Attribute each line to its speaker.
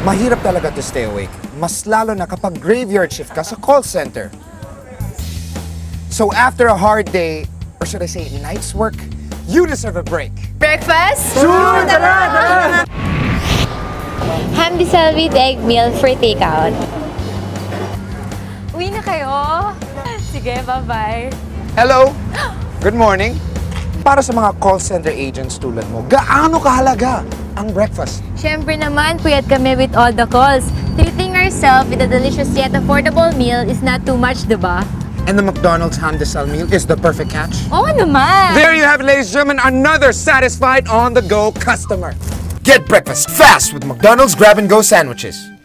Speaker 1: Mahirap talaga to stay awake. Mas lalo na kapag graveyard shift ka sa call center. So after a hard day, or should I say night's work, you deserve a break.
Speaker 2: Breakfast?
Speaker 1: Sure, tara!
Speaker 2: Ham Diesel with egg meal for takeout. Uwi na kayo? Sige, bye-bye.
Speaker 1: Hello! Good morning! Para sa mga call center agents tulad mo, gaano kahalaga ang breakfast?
Speaker 2: Siyempre naman, puyat kami with all the calls. Treating ourselves with a delicious yet affordable meal is not too much, diba?
Speaker 1: And the McDonald's Ham Diesel meal is the perfect catch.
Speaker 2: Oo naman!
Speaker 1: There you have it, ladies and gentlemen, another satisfied on-the-go customer. Get breakfast fast with McDonald's Grab-and-Go sandwiches.